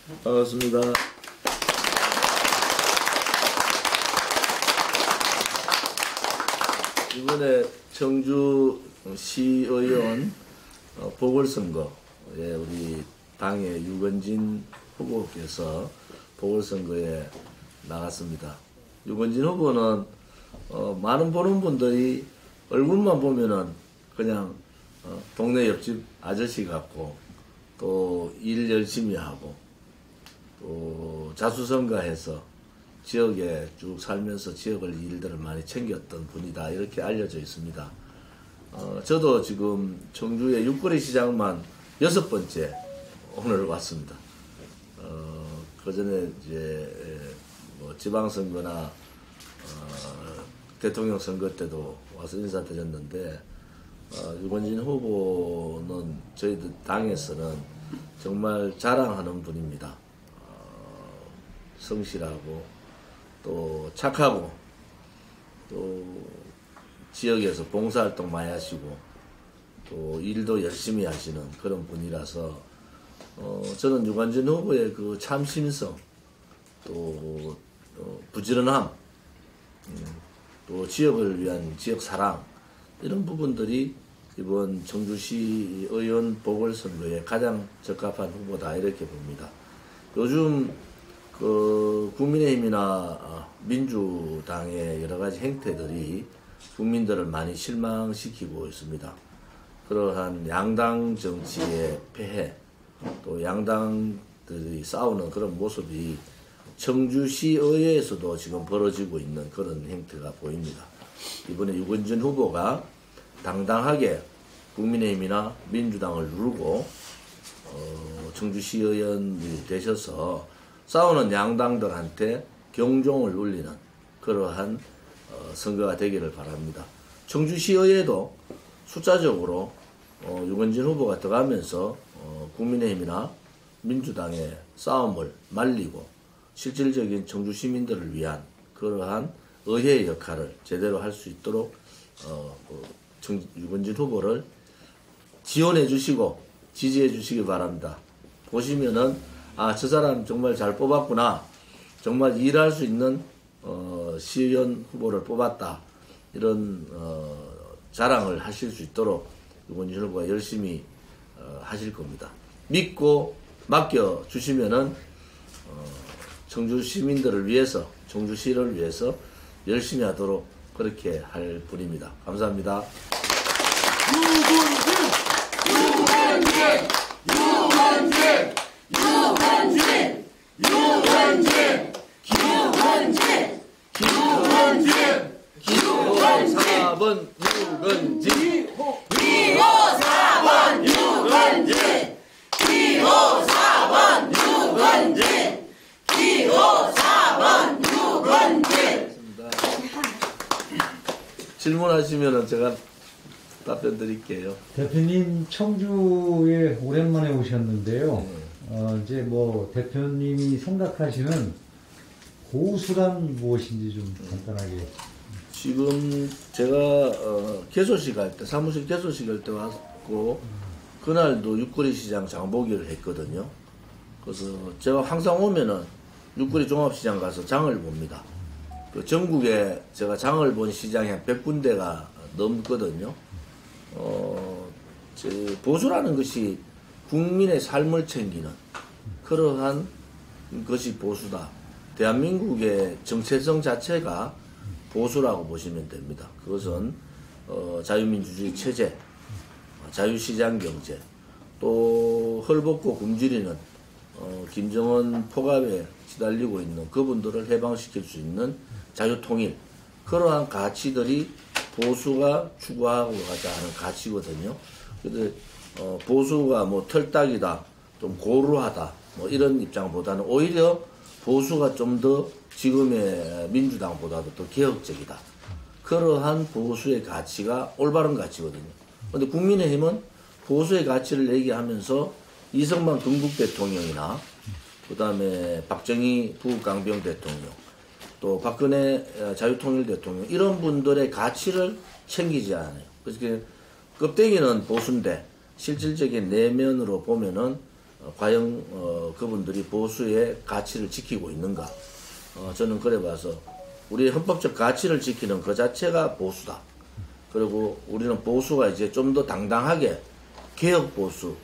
반갑습니다. 이번에 청주시의원 보궐선거에 우리 당의 유건진 후보께서 보궐선거에 나갔습니다. 유건진 후보는 많은 보는 분들이 얼굴만 보면은 그냥 동네 옆집 아저씨 같고 또 일 열심히 하고 또 자수성가해서 지역에 쭉 살면서 지역을 일들을 많이 챙겼던 분이다 이렇게 알려져 있습니다. 저도 지금 청주의 육거리 시장만 6번째 오늘 왔습니다. 그전에 이제 뭐 지방선거나 대통령 선거 때도 와서 인사드렸는데 유건진 후보는 저희들 당에서는 정말 자랑하는 분입니다. 성실하고 또 착하고 또 지역에서 봉사활동 많이 하시고 또 일도 열심히 하시는 그런 분이라서 저는 유건진 후보의 그 참신성 또 부지런함 또 지역을 위한 지역 사랑 이런 부분들이 이번 청주시 의원 보궐선거에 가장 적합한 후보다 이렇게 봅니다. 요즘 그 국민의힘이나 민주당의 여러 가지 행태들이 국민들을 많이 실망시키고 있습니다. 그러한 양당 정치의 폐해 또 양당들이 싸우는 그런 모습이 청주시의회에서도 지금 벌어지고 있는 그런 행태가 보입니다. 이번에 유건진 후보가 당당하게 국민의힘이나 민주당을 누르고 청주시의원이 되셔서 싸우는 양당들한테 경종을 울리는 그러한 선거가 되기를 바랍니다. 청주시의회도 숫자적으로 유건진 후보가 들어가면서 국민의힘이나 민주당의 싸움을 말리고 실질적인 청주 시민들을 위한 그러한 의회의 역할을 제대로 할 수 있도록 유건진 후보를 지원해 주시고 지지해 주시기 바랍니다. 보시면은 저 사람 정말 잘 뽑았구나, 정말 일할 수 있는 시의원 후보를 뽑았다 이런 자랑을 하실 수 있도록 유건진 후보가 열심히 하실 겁니다. 믿고 맡겨 주시면은 청주 시민들을 위해서, 청주시를 위해서 열심히 하도록 그렇게 할 분입니다. 감사합니다. 질문하시면은 제가 답변 드릴게요. 대표님 청주에 오랜만에 오셨는데요. 이제 뭐 대표님이 생각하시는 고수란 무엇인지 좀 간단하게. 지금 제가 개소식 할 때, 사무실 개소식 할 때 왔고 그날도 육거리 시장 장보기를 했거든요. 그래서 제가 항상 오면은 육거리 종합시장 가서 장을 봅니다. 그 전국에 제가 장을 본 시장이 한 100군데가 넘거든요. 보수라는 것이 국민의 삶을 챙기는 그러한 것이 보수다. 대한민국의 정체성 자체가 보수라고 보시면 됩니다. 그것은 자유민주주의 체제, 자유시장 경제, 또 헐벗고 굶주리는 김정은 포갑에 시달리고 있는 그분들을 해방시킬 수 있는 자유통일, 그러한 가치들이 보수가 추구하고자 하는 가치거든요. 근데 보수가 뭐 털딱이다, 좀 고루하다, 뭐 이런 입장보다는 오히려 보수가 좀 더 지금의 민주당보다도 더 개혁적이다. 그러한 보수의 가치가 올바른 가치거든요. 근데 국민의힘은 보수의 가치를 얘기하면서 이승만 건국 대통령이나 그 다음에 박정희 부강병 대통령, 또 박근혜 자유통일 대통령 이런 분들의 가치를 챙기지 않아요. 그래서 껍데기는 보수인데 실질적인 내면으로 보면은 과연 그분들이 보수의 가치를 지키고 있는가? 저는 그래 봐서 우리의 헌법적 가치를 지키는 그 자체가 보수다. 그리고 우리는 보수가 이제 좀 더 당당하게 개혁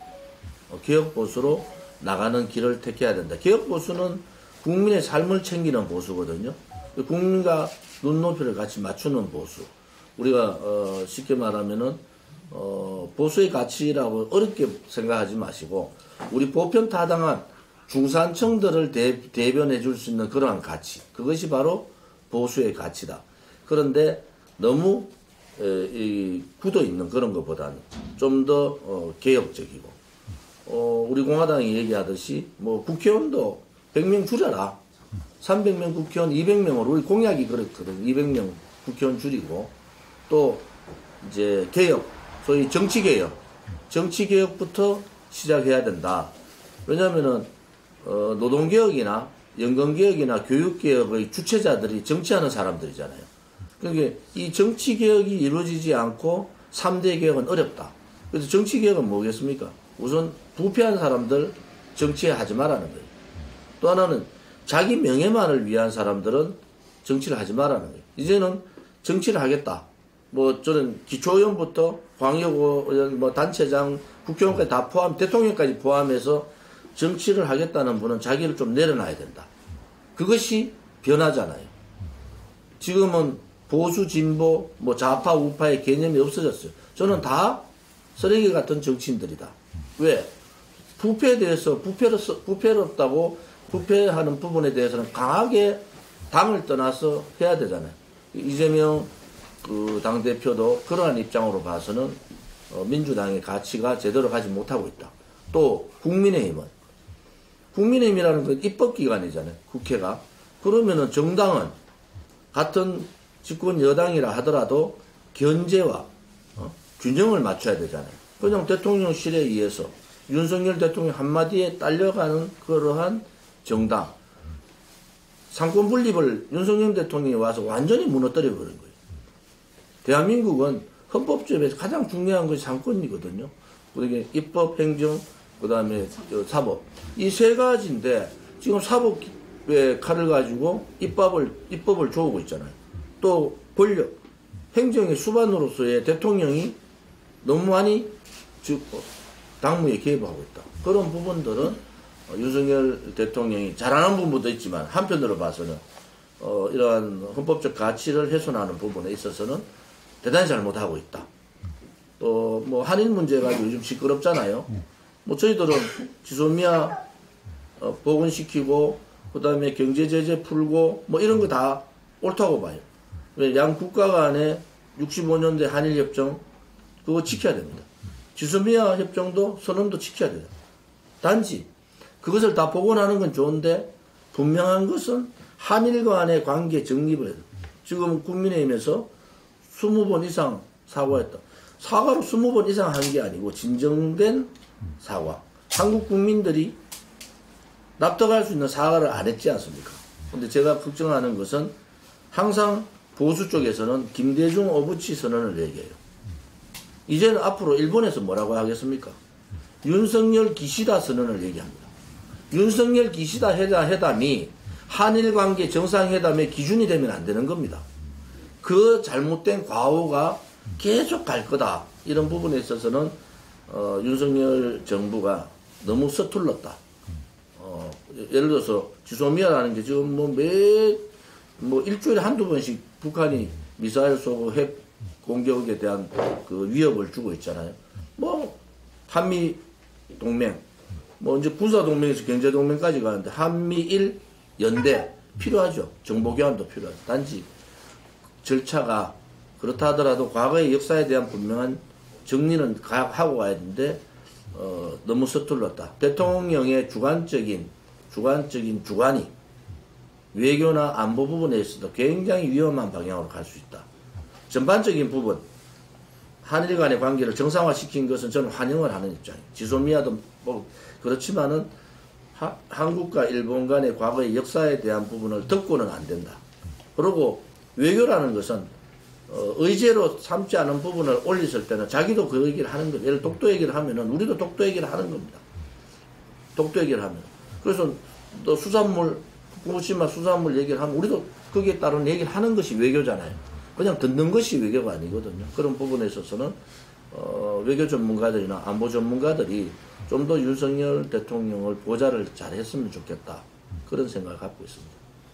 보수로 나가는 길을 택해야 된다. 개혁 보수는 국민의 삶을 챙기는 보수거든요. 국민과 눈높이를 같이 맞추는 보수. 우리가 쉽게 말하면은 보수의 가치라고 어렵게 생각하지 마시고 우리 보편타당한 중산층들을 대변해 줄 수 있는 그러한 가치. 그것이 바로 보수의 가치다. 그런데 너무 굳어 있는 그런 것보다는 좀 더 개혁적이고 우리 공화당이 얘기하듯이 뭐 국회의원도 100명 줄여라. 300명 국회의원 200명으로 우리 공약이 그렇거든. 200명 국회의원 줄이고 또 이제 개혁, 소위 정치개혁부터 시작해야 된다. 왜냐하면은 노동개혁이나 연금개혁이나 교육개혁의 주체자들이 정치하는 사람들이잖아요. 그러니까 이 정치개혁이 이루어지지 않고 3대 개혁은 어렵다. 그래서 정치개혁은 뭐겠습니까? 우선 부패한 사람들 정치에 하지 말라는 거예요. 또 하나는 자기 명예만을 위한 사람들은 정치를 하지 말라는 거예요. 이제는 정치를 하겠다. 뭐 저는 기초의원부터 광역의원, 뭐 단체장, 국회의원까지 다 포함, 대통령까지 포함해서 정치를 하겠다는 분은 자기를 좀 내려놔야 된다. 그것이 변화잖아요. 지금은 보수, 진보, 뭐 좌파, 우파의 개념이 없어졌어요. 저는 다 쓰레기 같은 정치인들이다. 왜? 부패에 대해서 부패롭다고 부패하는 부분에 대해서는 강하게 당을 떠나서 해야 되잖아요. 이재명 그 당대표도 그러한 입장으로 봐서는 민주당의 가치가 제대로 가지 못하고 있다. 또 국민의힘이라는 건 입법기관이잖아요. 국회가. 그러면은 정당은 같은 집권 여당이라 하더라도 견제와 균형을 맞춰야 되잖아요. 그냥 대통령실에 의해서 윤석열 대통령 한마디에 딸려가는 그러한 정당. 상권 분립을 윤석열 대통령이 와서 완전히 무너뜨려 버린 거예요. 대한민국은 헌법조합에서 가장 중요한 것이 상권이거든요. 그러니까 입법, 행정, 그 다음에 사법. 이 세 가지인데 지금 사법의 칼을 가지고 입법을 조우고 있잖아요. 또 권력, 행정의 수반으로서의 대통령이 너무 많이 당무에 개입하고 있다. 그런 부분들은 윤석열 대통령이 잘하는 부분도 있지만 한편으로 봐서는 이러한 헌법적 가치를 훼손하는 부분에 있어서는 대단히 잘못하고 있다. 또 뭐 한일 문제 가지고 요즘 시끄럽잖아요. 뭐 저희들은 지소미아 복원시키고 그다음에 경제 제재 풀고 뭐 이런 거 다 옳다고 봐요. 왜 양 국가 간의 65년대 한일 협정 그거 지켜야 됩니다. 지소미아 협정도 선언도 지켜야 돼요. 단지 그것을 다 복원하는 건 좋은데 분명한 것은 한일 간의 관계 정립을 해야 돼요. 지금 국민의힘에서 20번 이상 사과했다. 사과로 20번 이상 한 게 아니고 진정된 사과. 한국 국민들이 납득할 수 있는 사과를 안 했지 않습니까? 근데 제가 걱정하는 것은 항상 보수 쪽에서는 김대중 오부치 선언을 얘기해요. 이제는 앞으로 일본에서 뭐라고 하겠습니까? 윤석열 기시다 선언을 얘기합니다. 윤석열 기시다 회담이 한일 관계 정상회담의 기준이 되면 안 되는 겁니다. 그 잘못된 과오가 계속 갈 거다. 이런 부분에 있어서는 윤석열 정부가 너무 서툴렀다. 예를 들어서 지소미아라는 게 지금 뭐 일주일에 한두 번씩 북한이 미사일 쏘고 핵 공격에 대한 그 위협을 주고 있잖아요. 뭐 한미 동맹, 뭐 이제 군사 동맹에서 경제 동맹까지 가는데 한미일 연대 필요하죠. 정보 교환도 필요하죠. 단지 절차가 그렇다 하더라도 과거의 역사에 대한 분명한 정리는 하고 가야 되는데 너무 서툴렀다. 대통령의 주관이 외교나 안보 부분에 있어도 굉장히 위험한 방향으로 갈 수 있다. 전반적인 부분 한일 간의 관계를 정상화시킨 것은 저는 환영을 하는 입장이에요. 지소미아도 뭐 그렇지만은 한국과 일본 간의 과거의 역사에 대한 부분을 덮고는 안 된다. 그리고 외교라는 것은 의제로 삼지 않은 부분을 올렸을 때는 자기도 그 얘기를 하는 거예요. 예를 독도 얘기를 하면은 우리도 독도 얘기를 하는 겁니다. 독도 얘기를 하면. 그래서 또 수산물, 후쿠시마 수산물 얘기를 하면 우리도 거기에 따른 얘기를 하는 것이 외교잖아요. 그냥 듣는 것이 외교가 아니거든요. 그런 부분에 있어서는 외교 전문가들이나 안보 전문가들이 좀 더 윤석열 대통령을 보좌를 잘 했으면 좋겠다. 그런 생각을 갖고 있습니다.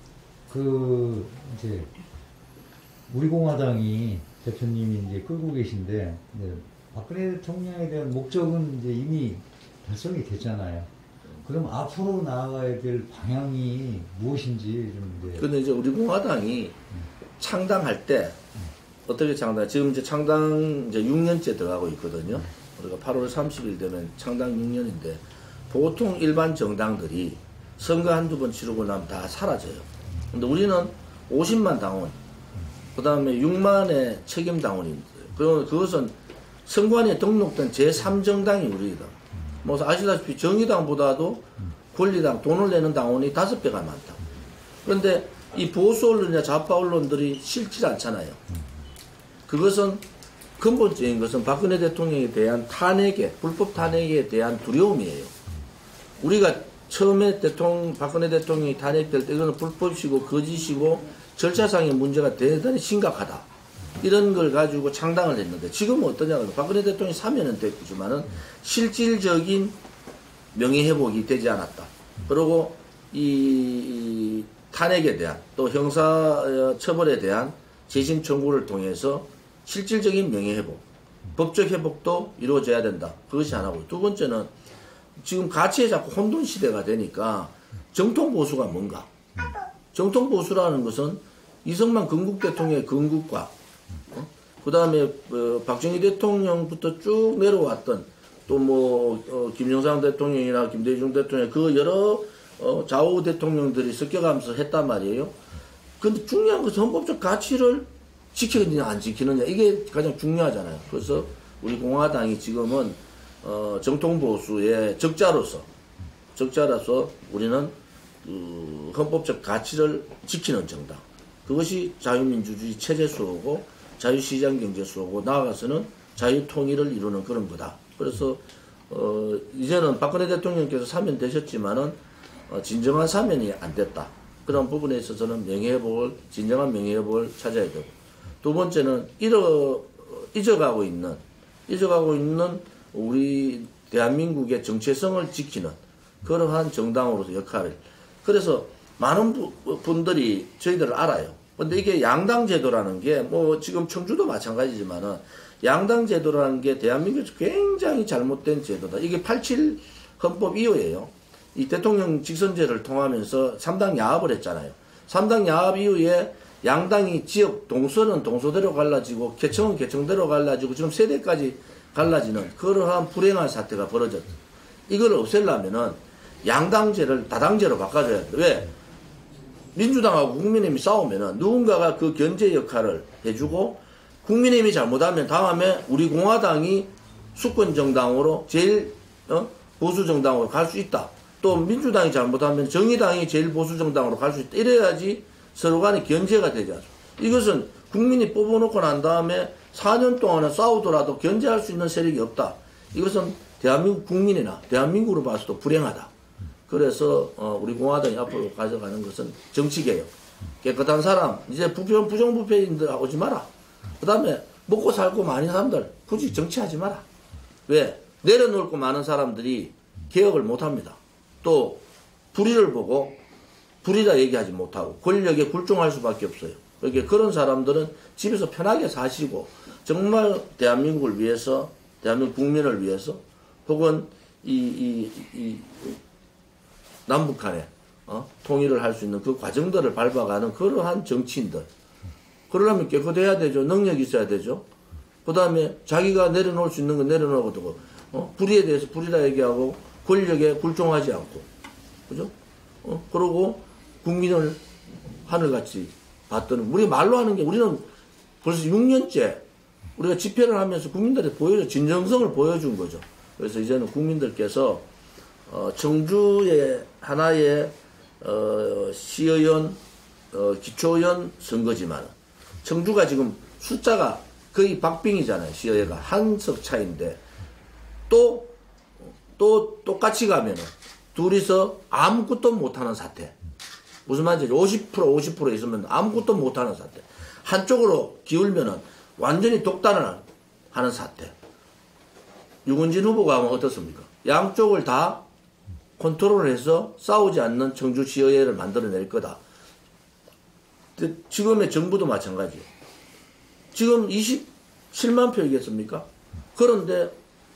이제, 우리 공화당이 대표님이 이제 끌고 계신데, 이제 박근혜 대통령에 대한 목적은 이제 이미 달성이 됐잖아요. 그럼 앞으로 나아가야 될 방향이 무엇인지 좀 이제. 근데 이제 우리 공화당이 창당할 때, 어떻게 지금 이제 창당 이제 6년째 들어가고 있거든요. 우리가 8월 30일 되면 창당 6년인데, 보통 일반 정당들이 선거 한두 번 치르고 나면 다 사라져요. 근데 우리는 50만 당원, 그 다음에 6만의 책임 당원이 있어요. 그것은 선관위에 등록된 제3정당이 우리다. 뭐 아시다시피 정의당보다도 권리당, 돈을 내는 당원이 5배가 많다. 그런데 이 보수 언론이나 좌파 언론들이 싫지 않잖아요. 그것은 근본적인 것은 박근혜 대통령에 대한 탄핵에, 불법 탄핵에 대한 두려움이에요. 우리가 처음에 박근혜 대통령이 탄핵될 때 이거는 불법이고 거짓이고 절차상의 문제가 대단히 심각하다. 이런 걸 가지고 창당을 했는데 지금은 어떠냐면 박근혜 대통령이 사면은 됐지만은 실질적인 명예회복이 되지 않았다. 그리고 이 탄핵에 대한 또 형사 처벌에 대한 재심 청구를 통해서 실질적인 명예회복, 법적 회복도 이루어져야 된다. 그것이 하나고 두 번째는 지금 가치에 자꾸 혼돈 시대가 되니까 정통 보수가 뭔가? 정통 보수라는 것은 이승만 건국 대통령의 건국과 그 다음에 박정희 대통령부터 쭉 내려왔던 또 김영삼 대통령이나 김대중 대통령 그 여러 좌우 대통령들이 섞여가면서 했단 말이에요. 근데 중요한 것은 헌법적 가치를 지키느냐 안 지키느냐 이게 가장 중요하잖아요. 그래서 우리 공화당이 지금은 정통 보수의 적자로서 우리는 헌법적 가치를 지키는 정당. 그것이 자유민주주의 체제 수호고 자유시장 경제 수호고 나아가서는 자유통일을 이루는 그런 거다. 그래서 이제는 박근혜 대통령께서 사면되셨지만은 진정한 사면이 안 됐다. 그런 부분에 있어서는 진정한 명예회복을 찾아야 되고 두 번째는 잊어가고 있는 우리 대한민국의 정체성을 지키는 그러한 정당으로서 역할을. 그래서 많은 분들이 저희들을 알아요. 근데 이게 양당제도라는 게 지금 청주도 마찬가지지만은 양당제도라는 게 대한민국에서 굉장히 잘못된 제도다. 이게 87 헌법 이후에요. 이 대통령 직선제를 통하면서 3당 야합을 했잖아요. 3당 야합 이후에 양당이 지역 동서는 동서대로 갈라지고 개청은 개청대로 갈라지고 지금 세대까지 갈라지는 그러한 불행한 사태가 벌어졌다. 이걸 없애려면은 양당제를 다당제로 바꿔줘야 돼. 왜? 민주당하고 국민의힘이 싸우면은 누군가가 그 견제 역할을 해주고 국민의힘이 잘못하면 다음에 우리 공화당이 수권정당으로 제일 보수정당으로 갈 수 있다. 또 민주당이 잘못하면 정의당이 제일 보수정당으로 갈 수 있다. 이래야지 서로 간에 견제가 되지 않습니까? 이것은 국민이 뽑아놓고 난 다음에 4년 동안은 싸우더라도 견제할 수 있는 세력이 없다. 이것은 대한민국 국민이나 대한민국으로 봐서도 불행하다. 그래서 우리 공화당이 앞으로 가져가는 것은 정치개혁. 깨끗한 사람, 이제 부정부패인들 오지 마라. 그 다음에 먹고 살고 많은 사람들 굳이 정치하지 마라. 왜? 내려놓고 많은 사람들이 개혁을 못합니다. 또 불의를 보고 불의다 얘기하지 못하고 권력에 굴종할 수밖에 없어요. 그러니까 그런 사람들은 집에서 편하게 사시고 정말 대한민국을 위해서, 대한민국 국민을 위해서 혹은 이 남북한의 통일을 할 수 있는 그 과정들을 밟아가는 그러한 정치인들. 그러려면 깨끗해야 되죠. 능력이 있어야 되죠. 그 다음에 자기가 내려놓을 수 있는 건 내려놓고 불의에 대해서 불의다 얘기하고 권력에 굴종하지 않고 그죠? 그러고 국민을 하늘같이 봤더니 우리 말로 하는 게 우리는 벌써 6년째 우리가 집회를 하면서 국민들한테 진정성을 보여준 거죠. 그래서 이제는 국민들께서 청주의 하나의 시의원 기초의원 선거지만 청주가 지금 숫자가 거의 박빙이잖아요. 시의회가 한석 차인데 또 똑같이 가면은 둘이서 아무것도 못하는 사태. 무슨 말인지 50% 있으면 아무것도 못하는 사태. 한쪽으로 기울면은 완전히 독단을 하는 사태. 유근진 후보가 하면 어떻습니까? 양쪽을 다 컨트롤해서 싸우지 않는 청주시의회를 만들어낼 거다. 지금의 정부도 마찬가지예요. 지금 27만 표이겠습니까? 그런데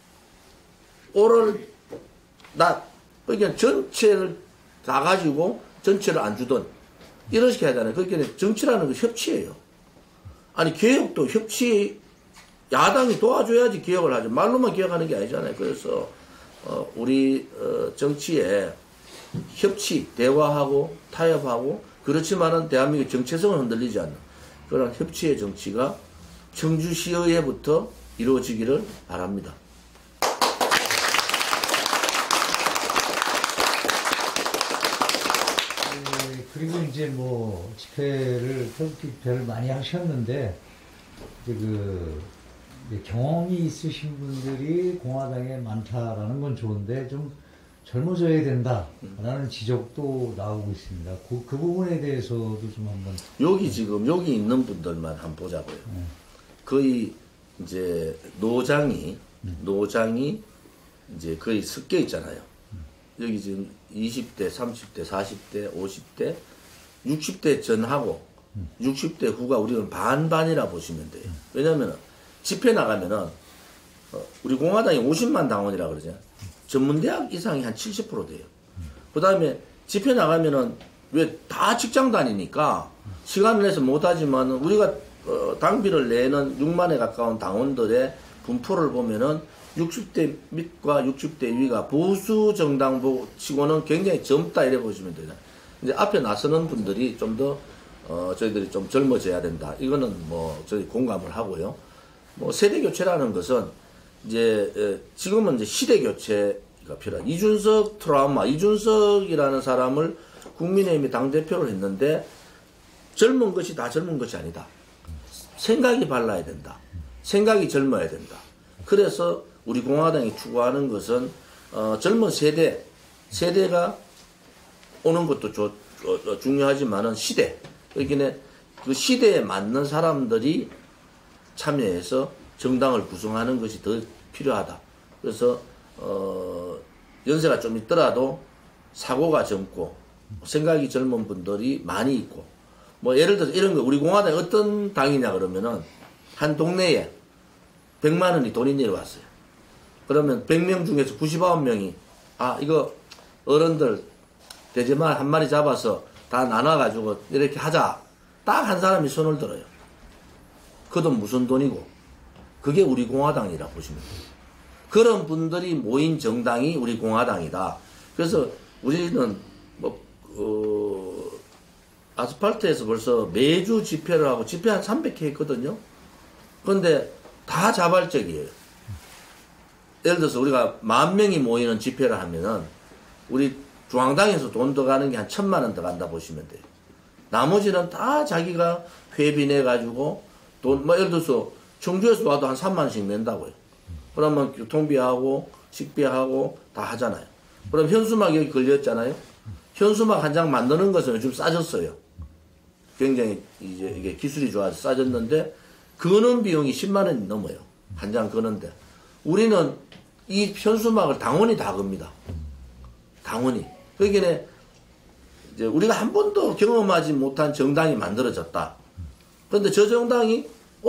오늘 그러니까 전체를 다 가지고 전체를 안 주던 이렇게 하잖아요. 그러니까 정치라는 건 협치예요. 아니 개혁도 협치, 야당이 도와줘야지 개혁을 하죠. 말로만 개혁하는 게 아니잖아요. 그래서 우리 정치에 협치, 대화하고 타협하고, 그렇지만은 대한민국 정체성은 흔들리지 않는 그런 협치의 정치가 청주시의회부터 이루어지기를 바랍니다. 그리고 이제 뭐 집회를 태극기를 많이 하셨는데 이제 경험이 있으신 분들이 공화당에 많다라는 건 좋은데 좀 젊어져야 된다라는 지적도 나오고 있습니다. 그 부분에 대해서도 좀 한번. 여기 있는 분들만 한번 보자고요. 거의 이제 노장이 이제 거의 섞여 있잖아요. 여기 지금 20대, 30대, 40대, 50대, 60대 전하고 60대 후가 우리는 반반이라 보시면 돼요. 왜냐면은 집회 나가면은 우리 공화당이 50만 당원이라 그러죠. 전문대학 이상이 한 70% 돼요. 그 다음에 집회 나가면은 왜 다 직장 다니니까 시간을 내서 못하지만 우리가 당비를 내는 6만에 가까운 당원들의 분포를 보면은 60대 밑과 60대 위가 보수 정당 치고는 굉장히 젊다 이래 보시면 돼요. 이제 앞에 나서는 분들이 좀 더 저희들이 좀 젊어져야 된다. 이거는 뭐 저희 공감을 하고요. 뭐 세대 교체라는 것은 이제 지금은 이제 시대 교체가 필요한 이준석 트라우마, 이준석이라는 사람을 국민의힘이 당대표를 했는데 젊은 것이 다 젊은 것이 아니다. 생각이 발라야 된다. 생각이 젊어야 된다. 그래서 우리 공화당이 추구하는 것은 젊은 세대가 오는 것도 중요하지만은 시대, 그러니까 그 시대에 맞는 사람들이 참여해서 정당을 구성하는 것이 더 필요하다. 그래서 연세가 좀 있더라도 사고가 젊고 생각이 젊은 분들이 많이 있고, 뭐 예를 들어서 이런 거, 우리 공화당이 어떤 당이냐 그러면은 한 동네에 100만 원이 돈이 내려왔어요. 그러면 100명 중에서 99명이 이거 어른들 돼지말 한 마리 잡아서 다 나눠가지고 이렇게 하자. 딱 한 사람이 손을 들어요. 그 돈 무슨 돈이고. 그게 우리 공화당이라 보시면 돼요. 그런 분들이 모인 정당이 우리 공화당이다. 그래서 우리는 아스팔트에서 벌써 매주 집회를 하고 집회 한 300회 했거든요. 그런데 다 자발적이에요. 예를 들어서 우리가 10,000명이 모이는 집회를 하면은 우리 중앙당에서 돈 더 가는 게 한 1,000만 원 더 간다 보시면 돼요. 나머지는 다 자기가 회비 내가지고 돈, 예를 들어서 청주에서 와도 한 3만 원씩 낸다고요. 그러면 교통비하고 식비하고 다 하잖아요. 그럼 현수막 여기 걸렸잖아요. 현수막 한 장 만드는 것은 요즘 싸졌어요. 굉장히 이제 이게 기술이 좋아서 싸졌는데 거는 비용이 10만 원이 넘어요. 한 장 거는데. 우리는 이 현수막을 당원이 다 겁니다. 당원이. 그러니까 이제 우리가 한 번도 경험하지 못한 정당이 만들어졌다. 그런데 저 정당이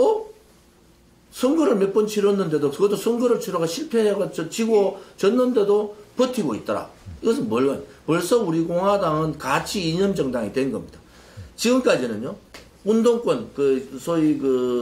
선거를 몇 번 치렀는데도 그것도 선거를 치러가 실패해가 지고 졌는데도 버티고 있더라. 이것은 벌써 우리 공화당은 가치 이념 정당이 된 겁니다. 지금까지는요, 운동권, 소위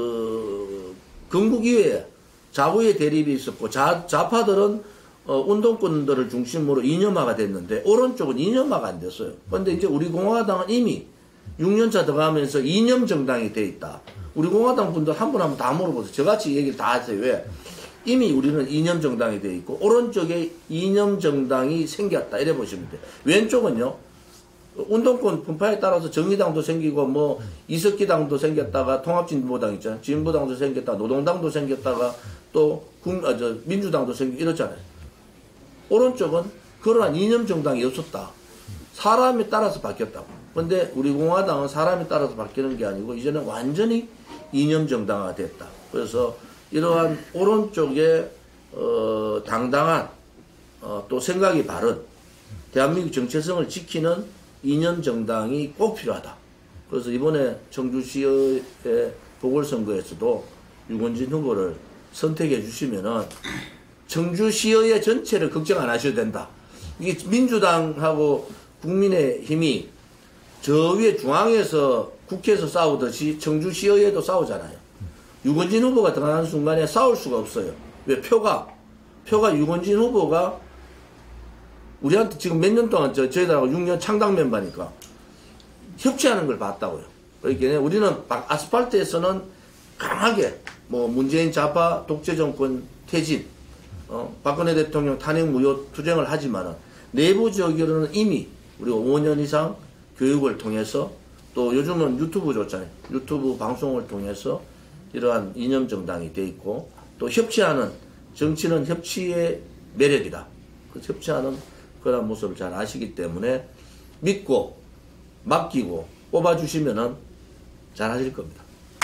건국이회에 좌우의 대립이 있었고, 좌파들은 운동권들을 중심으로 이념화가 됐는데, 오른쪽은 이념화가 안 됐어요. 그런데 이제 우리 공화당은 이미 6년차 들어가면서 이념 정당이 돼 있다. 우리 공화당 분들 한 분 한 분 다 물어보세요. 저같이 얘기를 다 하세요. 왜? 이미 우리는 이념 정당이 돼 있고, 오른쪽에 이념 정당이 생겼다. 이래 보시면 돼요. 왼쪽은요, 운동권 분파에 따라서 정의당도 생기고, 이석기당도 생겼다가, 통합진보당 있잖아요. 진보당도 생겼다가, 노동당도 생겼다가, 또, 민주당도 생기고, 이렇잖아요. 오른쪽은 그러한 이념 정당이 없었다. 사람에 따라서 바뀌었다고. 근데 우리 공화당은 사람에 따라서 바뀌는 게 아니고 이제는 완전히 이념 정당화가 됐다. 그래서 이러한 오른쪽에 당당한 또 생각이 바른 대한민국 정체성을 지키는 이념 정당이 꼭 필요하다. 그래서 이번에 청주시의 보궐선거에서도 유권진 후보를 선택해 주시면은 청주시의 전체를 걱정 안 하셔도 된다. 이게 민주당하고 국민의힘이 저 위에 중앙에서 국회에서 싸우듯이 청주시의회도 싸우잖아요. 유권진 후보가 들어가는 순간에 싸울 수가 없어요. 왜? 표가 유권진 후보가 우리한테 지금 몇 년 동안 저희들하고 6년 창당 멤버니까 협치하는 걸 봤다고요. 그러니까 우리는 아스팔트에서는 강하게 뭐 문재인 좌파 독재 정권 퇴진, 박근혜 대통령 탄핵 무효 투쟁을 하지만은 내부적으로는 이미 우리가 5년 이상 교육을 통해서 또 요즘은 유튜브 좋잖아요. 유튜브 방송을 통해서 이러한 이념 정당이 돼 있고 또 협치하는 정치는 협치의 매력이다. 그 협치하는 그런 모습을 잘 아시기 때문에 믿고 맡기고 뽑아주시면은 잘 하실 겁니다.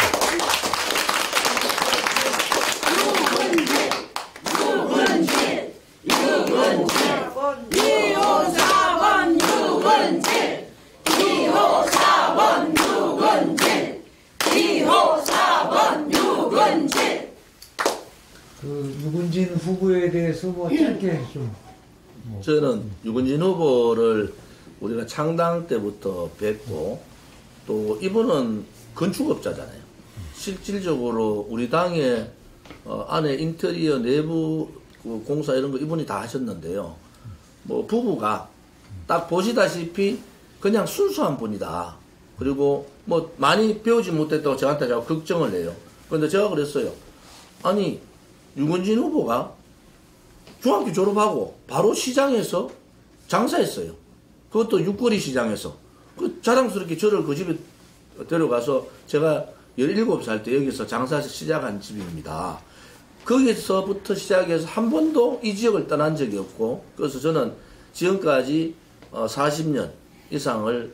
그 유근진 후보에 대해서 뭐 짧게 좀. 저는 유근진 후보를 우리가 창당 때부터 뵙고 또 이분은 건축업자잖아요. 실질적으로 우리 당의 안에 인테리어 내부 그 공사 이런 거 이분이 다 하셨는데요. 뭐 부부가 딱 보시다시피 그냥 순수한 분이다. 그리고 뭐 많이 배우지 못했다고 저한테 자꾸 걱정을 해요. 그런데 제가 그랬어요. 아니 유근진 후보가 중학교 졸업하고 바로 시장에서 장사했어요. 그것도 육거리 시장에서. 그 자랑스럽게 저를 그 집에 데려가서 제가 17살 때 여기서 장사해서 시작한 집입니다. 거기서부터 시작해서 한 번도 이 지역을 떠난 적이 없고, 그래서 저는 지금까지 40년 이상을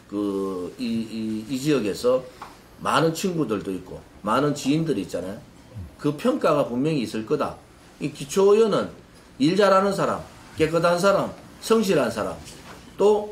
이 지역에서 많은 친구들도 있고, 많은 지인들이 있잖아요. 그 평가가 분명히 있을 거다. 이 기초의원은 일 잘하는 사람, 깨끗한 사람, 성실한 사람, 또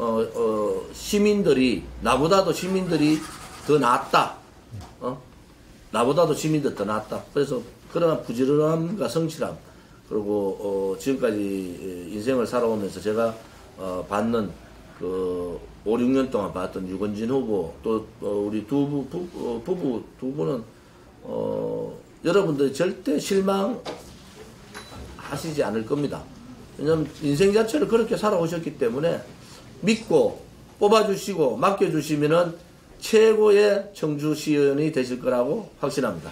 시민들이 나보다도 시민들이 더 낫다. 나보다도 시민들 더 낫다. 그래서 그러한 부지런함과 성실함, 그리고 지금까지 인생을 살아오면서 제가 받는 그 5, 6년 동안 봤던 유근진 후보, 또 우리 부부 두 분은 여러분들이 절대 실망하시지 않을 겁니다. 왜냐하면 인생 자체를 그렇게 살아오셨기 때문에 믿고 뽑아주시고 맡겨주시면은 최고의 청주시의원이 되실 거라고 확신합니다.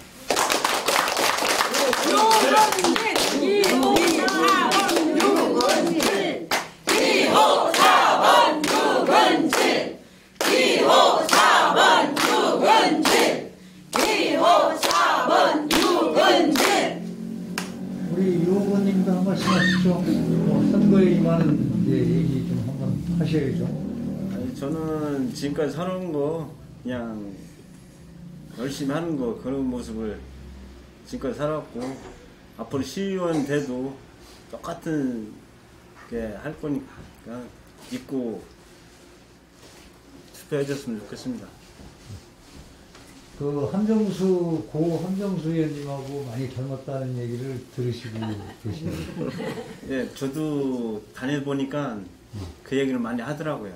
우리 유 후보님도 한 말씀 하시죠. 뭐 선거에 임하는 이제 얘기 좀 한번 하셔야죠. 아니, 저는 지금까지 살아온 거 그냥 열심히 하는 거 그런 모습을 지금까지 살았고 앞으로 시의원 돼도 똑같은 게 할 거니까 믿고 투표해 줬으면 좋겠습니다. 고 함정수 의원님하고 많이 닮았다는 얘기를 들으시고 계시네요. 예, 저도 다녀보니까 그 얘기를 많이 하더라고요.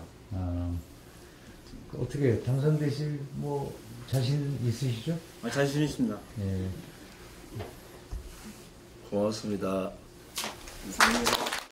어떻게 당선되실 뭐 자신 있으시죠? 자신 있습니다. 예. 고맙습니다. 감사합니다.